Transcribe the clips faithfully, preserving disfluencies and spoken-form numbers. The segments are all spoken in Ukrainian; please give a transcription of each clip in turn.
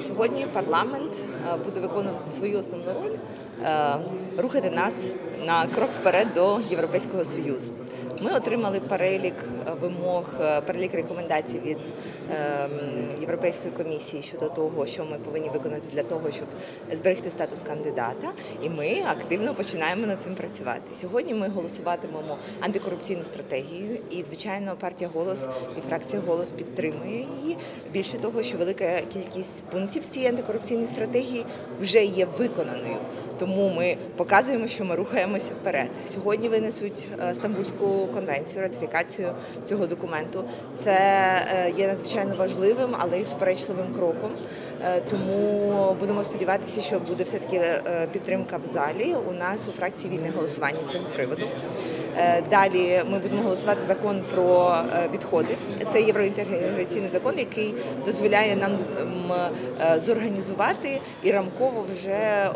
Сьогодні парламент буде виконувати свою основну роль – рухати нас на крок вперед до Європейського Союзу. Ми отримали перелік вимог, перелік рекомендацій від Європейської комісії щодо того, що ми повинні виконати для того, щоб зберегти статус кандидата, і ми активно починаємо над цим працювати. Сьогодні ми голосуватимемо антикорупційну стратегію, і, звичайно, партія «Голос» і фракція «Голос» підтримує її. Більше того, що велика кількість пунктів цієї антикорупційної стратегії вже є виконаною. Тому ми показуємо, що ми рухаємося вперед. Сьогодні винесуть Стамбульську конвенцію, ратифікацію цього документу. Це є надзвичайно важливим, але й суперечливим кроком. Тому будемо сподіватися, що буде все-таки підтримка в залі. У нас у фракції вільне голосування з цього приводу. Далі ми будемо голосувати закон про відходи. Це євроінтеграційний закон, який дозволяє нам зорганізувати і рамково вже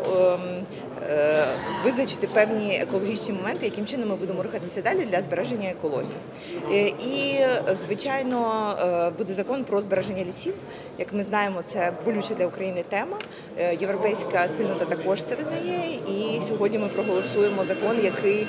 визначити певні екологічні моменти, яким чином ми будемо рухатися далі для збереження екології. І, звичайно, буде закон про збереження лісів. Як ми знаємо, це болюча для України тема. Європейська спільнота також це визнає. І сьогодні ми проголосуємо закон, який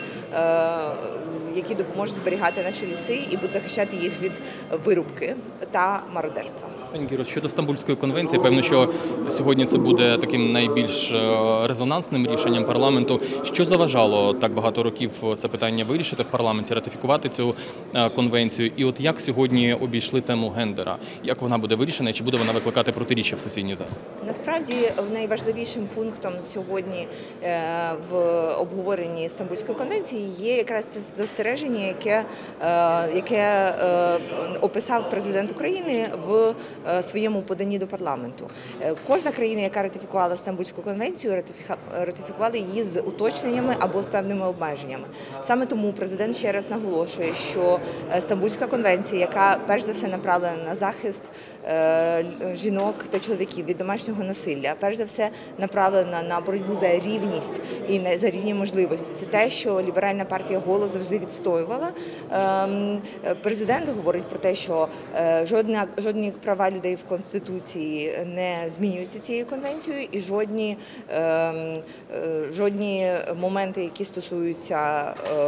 які допоможуть зберігати наші ліси і будуть захищати їх від вирубки та мародерства. Пані Кіро, щодо Стамбульської конвенції, певно, що сьогодні це буде таким найбільш резонансним рішенням парламенту. Що заважало так багато років це питання вирішити в парламенті, ратифікувати цю конвенцію? І от як сьогодні обійшли тему гендера? Як вона буде вирішена і чи буде вона викликати протиріччя в сесійній залі? Насправді, найважливішим пунктом сьогодні в обговоренні Стамбульської конвенції є якраз це застереження, яке, яке описав президент України в своєму поданні до парламенту. Кожна країна, яка ратифікувала Стамбульську конвенцію, ратифікувала її з уточненнями або з певними обмеженнями. Саме тому президент ще раз наголошує, що Стамбульська конвенція, яка перш за все направлена на захист жінок та чоловіків від домашнього насилля, перш за все направлена на боротьбу за рівність і за рівні можливості. Це те, що ліберальна партія «Голос» завжди відстоювала. Президент говорить про те, що жодні, жодні права людей в Конституції не змінюються цією конвенцією, і жодні, жодні моменти, які стосуються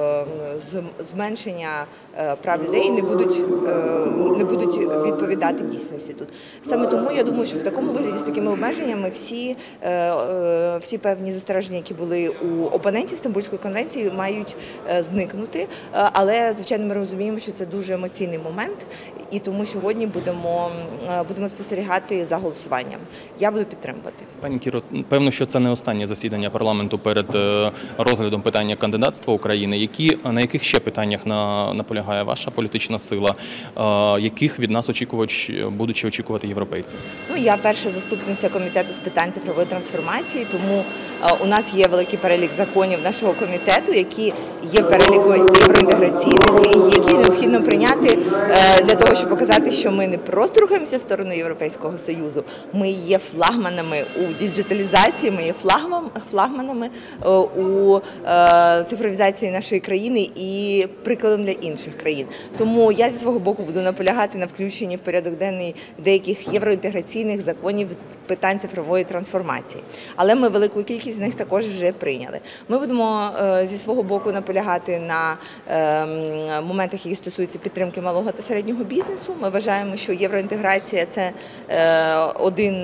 зменшення прав людей, не будуть, не будуть відповідати дійсності тут. Саме тому я думаю, що в такому вигляді з такими обмеженнями всі, всі певні застереження, які були у опонентів Стамбульської конвенції, мають зникнути. Але, звичайно, ми розуміємо, що це дуже емоційний момент, і тому сьогодні будемо, будемо спостерігати за голосуванням. Я буду підтримувати. Пані Кіро, певно, що це не останнє засідання парламенту перед розглядом питання кандидатства України. Які, на яких ще питаннях наполягає ваша політична сила? Яких від нас очікувач, будуть очікувати європейці? Ну, я перша заступниця комітету з питань цифрової трансформації, тому у нас є великий перелік законів нашого комітету, які є в переліку євроінтеграційних, і які необхідно прийняти для того, щоб показати, що ми не просто рухаємося в сторону Європейського Союзу, ми є флагманами у діджиталізації, ми є флагманами у цифровізації нашої країни і прикладом для інших країн. Тому я зі свого боку буду наполягати на включенні в порядок денний деяких євроінтеграційних законів з питань цифрової трансформації. Але ми велику кількість з них також вже прийняли. Ми будемо зі свого боку наполягати на моментах, які стосуються підтримки малого та середнього бізнесу. Ми вважаємо, що євроінтеграція – це один,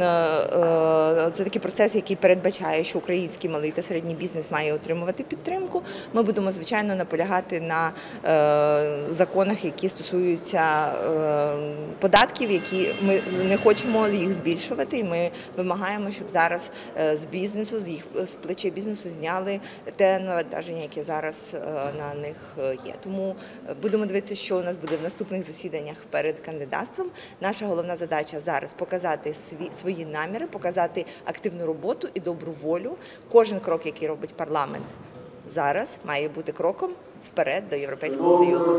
це такий процес, який передбачає, що український малий та середній бізнес має отримувати підтримку. Ми будемо, звичайно, наполягати на законах, які стосуються податків, які ми не хочемо їх збільшувати, і ми вимагаємо, щоб зараз з бізнесу, з їх з плечей бізнесу зняли те навантаження, яке зараз на них є. Тому будемо дивитися, що у нас буде в наступних засіданнях перед кандидатством. Наша головна задача зараз показати свої наміри, показати активну роботу і добру волю. Кожен крок, який робить парламент зараз, має бути кроком вперед до Європейського Союзу.